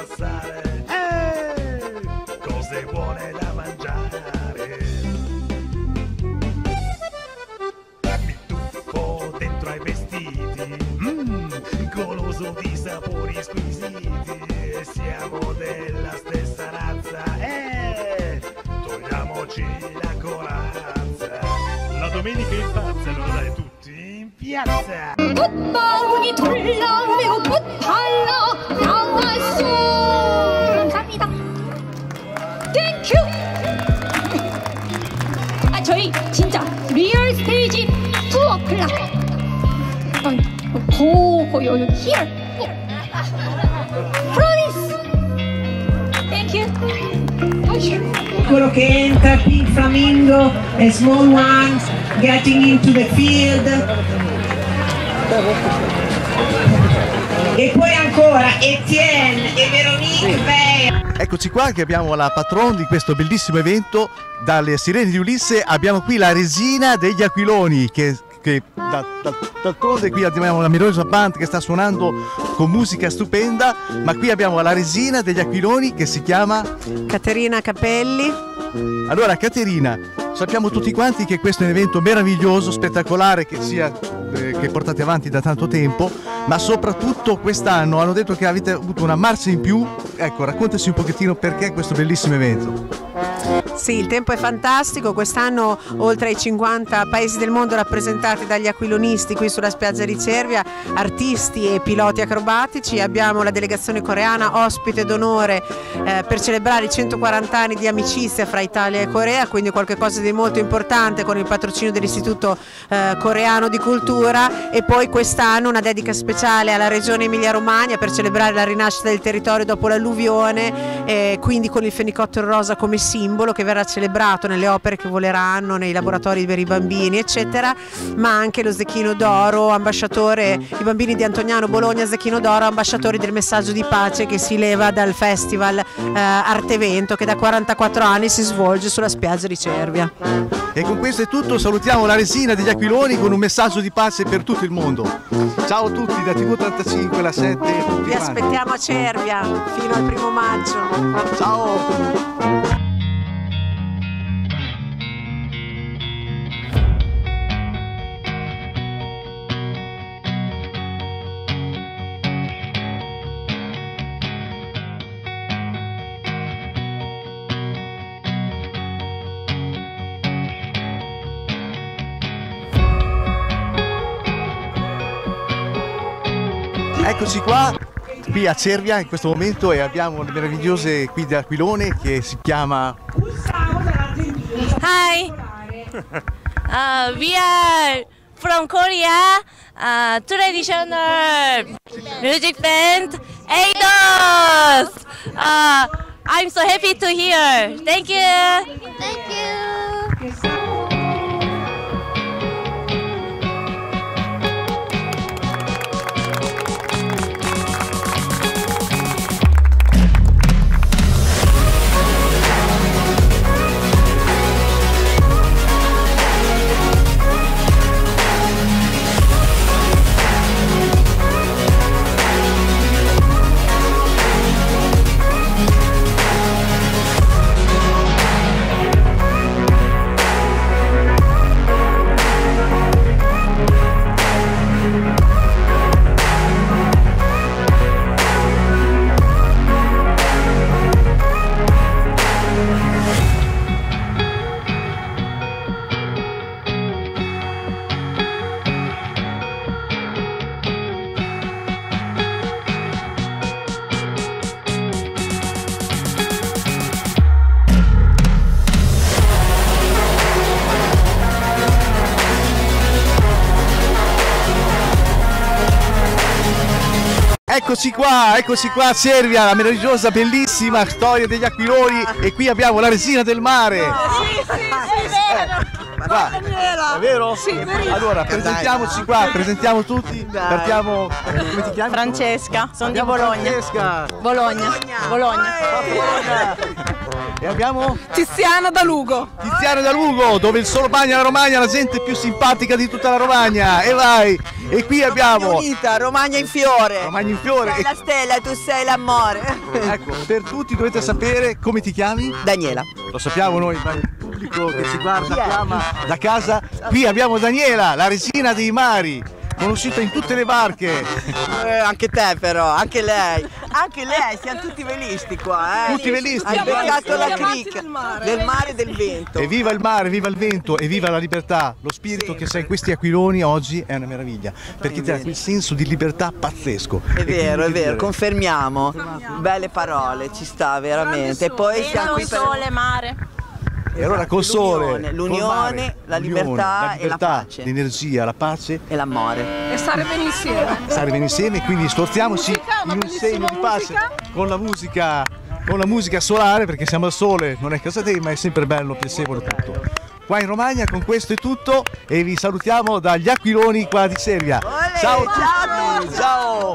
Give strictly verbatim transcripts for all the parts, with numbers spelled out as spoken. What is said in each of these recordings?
passare, eh, cose buone da mangiare. Mi tuffo dentro ai vestiti, mm, goloso di sapori squisiti. Siamo della stessa razza, eh, togliamoci la corazza. La domenica in pazza, allora dai tutti in piazza. 꽃바구니 둘러 매우 꽃달라 나왔어. 감사합니다. 땡큐. 아 저희 진짜 리얼 스테이지 투어 클럽. 고 요 here. Promise. Thank you. Quello che entra, Pink Flamingo, a small one, getting into the field. E poi ancora Etienne e Veronique Veil. Eccoci qua che abbiamo la patron di questo bellissimo evento. Dalle Sirene di Ulisse abbiamo qui la resina degli aquiloni che, che da, da, d'altronde qui abbiamo la meravigliosa band che sta suonando con musica stupenda, ma qui abbiamo la resina degli aquiloni che si chiama Caterina Capelli. Allora Caterina, sappiamo tutti quanti che questo è un evento meraviglioso, spettacolare, che sia eh, che portate avanti da tanto tempo, ma soprattutto quest'anno hanno detto che avete avuto una marcia in più. Ecco, raccontaci un pochettino perché questo bellissimo evento. Sì, il tempo è fantastico, quest'anno oltre ai cinquanta paesi del mondo rappresentati dagli aquilonisti qui sulla spiaggia di Cervia, artisti e piloti acrobatici, abbiamo la delegazione coreana ospite d'onore eh, per celebrare i centoquaranta anni di amicizia fra Italia e Corea, quindi qualcosa di molto importante con il patrocinio dell'Istituto eh, Coreano di Cultura, e poi quest'anno una dedica speciale alla regione Emilia-Romagna per celebrare la rinascita del territorio dopo l'alluvione, eh, quindi con il fenicottero rosa come simbolo che verrà celebrato nelle opere che voleranno, nei laboratori per i bambini eccetera, ma anche lo Zecchino d'Oro, ambasciatore, i bambini di Antoniano Bologna Zecchino d'Oro, ambasciatori del messaggio di pace che si leva dal festival eh, Artevento che da quarantaquattro anni si svolge sulla spiaggia di Cervia. E con questo è tutto, salutiamo la resina degli aquiloni con un messaggio di pace per tutto il mondo. Ciao a tutti da T V trentacinque, la sette. Vi aspettiamo a Cervia fino al primo maggio. Ciao! Eccoci qua, qui a Cervia in questo momento, e abbiamo le meravigliose qui di Aquilone che si chiama... Hi, uh, we are from Korea, uh, traditional music band Eidos. Uh, I'm so happy to hear. Thank you. Thank you. Eccoci qua, eccoci qua a Cervia, la meravigliosa, bellissima storia degli aquiloni, e qui abbiamo la resina del mare. Sì, sì, sì, vero. Qua. È vero? Sì, verissimo. Allora, presentiamoci qua, presentiamo tutti. Partiamo. Come ti chiami? Francesca, sono di Andiamo, Bologna. Francesca. Bologna. Bologna. Bologna. E abbiamo Tiziana da Lugo. Tiziano da Lugo, dove il solo bagna la Romagna, la gente più simpatica di tutta la Romagna. E vai! E qui abbiamo Unita, Romagna in fiore. Romagna in fiore. Sei la stella e tu sei l'amore. Ecco, per tutti dovete sapere come ti chiami? Daniela. Lo sappiamo noi, ma il pubblico che ci guarda, chiama da casa. Qui abbiamo Daniela, la regina dei mari, conosciuta in tutte le barche. Eh, anche te però, anche lei. Anche lei, siamo tutti velisti qua, eh. Tutti velisti. Hai beccato la amanti cricca del mare. del mare e del vento. E viva il mare, viva il vento e viva la libertà. Lo spirito che sei in questi aquiloni oggi è una meraviglia, perché ti dà quel senso di libertà pazzesco. È vero, è vero, dire... confermiamo. Belle parole, ci sta veramente. E poi siamo qui per... sole, mare. E allora col sole, l'unione, col mare, la l'unione, libertà la e la pace. l'energia, la pace E l'amore. E stare bene insieme. stare bene insieme, quindi sforziamoci Musica, una in un bellissima segno di pace musica. con la musica, con la musica solare, perché siamo al sole, non è casa te, ma è sempre bello, piacevole tutto. Qua in Romagna con questo è tutto e vi salutiamo dagli aquiloni qua di Cervia. Olè, Ciao a tutti, ciao!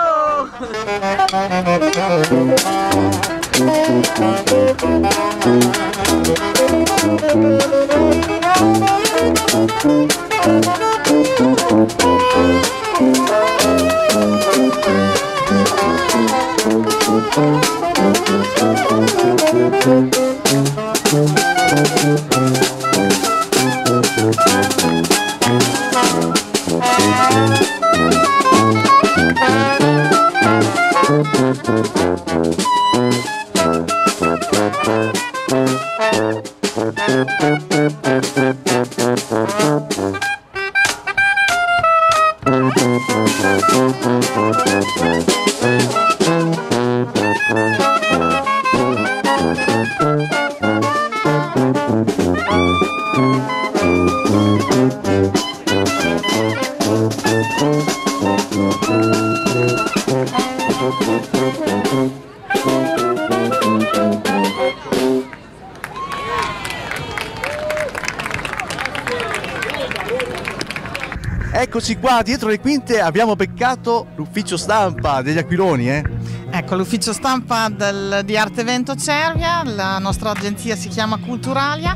Eccoci qua, dietro le quinte abbiamo beccato l'ufficio stampa degli aquiloni, eh? Ecco, l'ufficio stampa del, di Arte Vento Cervia, la nostra agenzia si chiama Culturalia.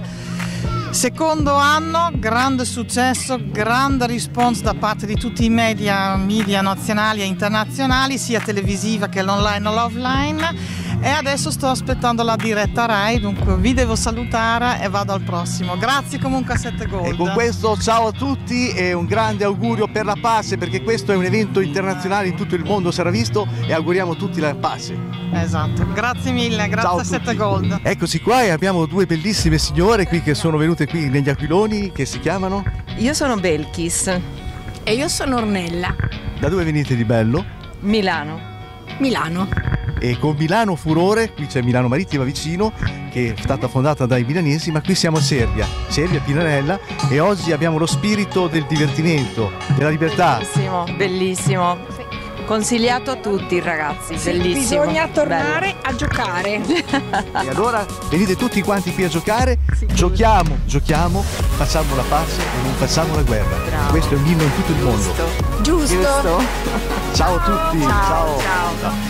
Secondo anno, grande successo, grande response da parte di tutti i media, media nazionali e internazionali, sia televisiva che l'online o l'offline. E adesso sto aspettando la diretta Rai, dunque vi devo salutare e vado al prossimo. Grazie comunque a Sette Gold. E con questo ciao a tutti e un grande augurio per la pace, perché questo è un evento internazionale, in tutto il mondo sarà visto e auguriamo tutti la pace. Esatto, grazie mille, grazie Ciao a, a Sette tutti. Gold. Eccoci qua e abbiamo due bellissime signore qui che sono venute qui negli aquiloni, che si chiamano? Io sono Belkis, E io sono Ornella. Da dove venite di bello? Milano. Milano. E con Milano Furore, qui c'è Milano Marittima vicino, che è stata fondata dai milanesi, ma qui siamo a Cervia, Cervia Pinarella, e oggi abbiamo lo spirito del divertimento, della libertà. Bellissimo, bellissimo. Consigliato a tutti ragazzi, bellissimo. Bisogna tornare bello. a giocare. E allora venite tutti quanti qui a giocare, giochiamo, giochiamo, facciamo la pace e non facciamo la guerra. Bravo. Questo è un inno in tutto il mondo. Giusto. Giusto. Ciao a tutti, Ciao, ciao.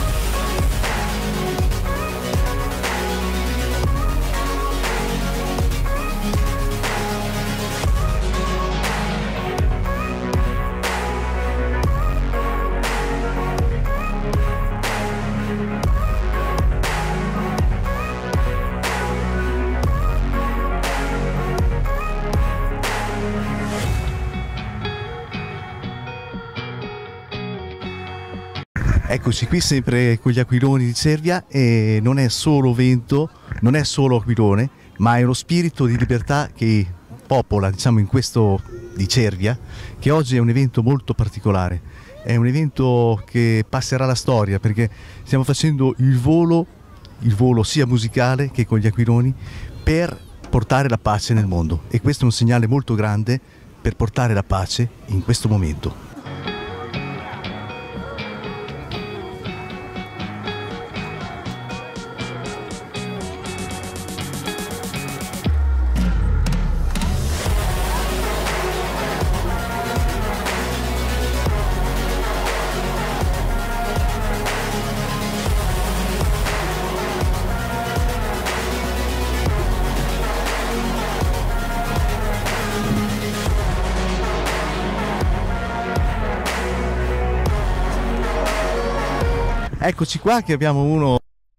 Eccoci qui sempre con gli aquiloni di Cervia e non è solo vento, non è solo aquilone, ma è lo spirito di libertà che popola, diciamo, in questo di Cervia, che oggi è un evento molto particolare. È un evento che passerà alla storia perché stiamo facendo il volo, il volo sia musicale che con gli aquiloni per portare la pace nel mondo, e questo è un segnale molto grande per portare la pace in questo momento. Eccoci qua che abbiamo uno.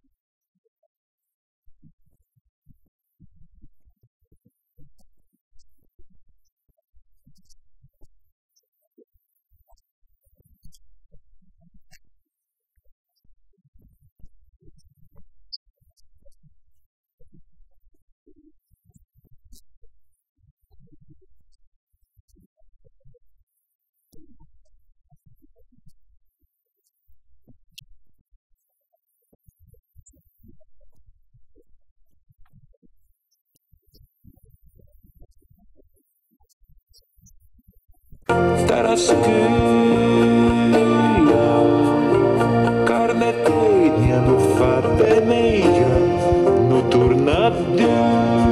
Tarasquia, carneteia no fatte meia, no tornadia,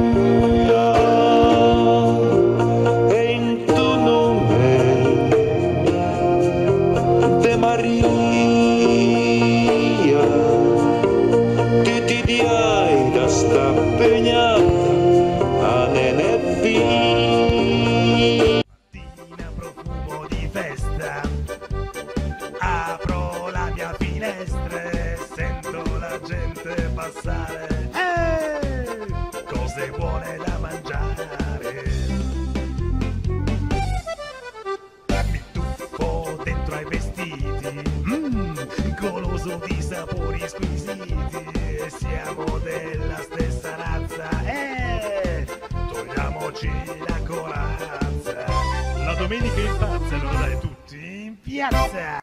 e in tu nome de Maria, ti ti diai da sta pegnata a nenevia. Apro la mia finestra e sento la gente passare. Eh, cose buone da mangiare. Mi tuffo dentro ai vestiti, mm, goloso di sapori squisiti. Siamo della stessa razza. Eh, togliamoci la corazza. La domenica in pazza, allora dai tutti in piazza.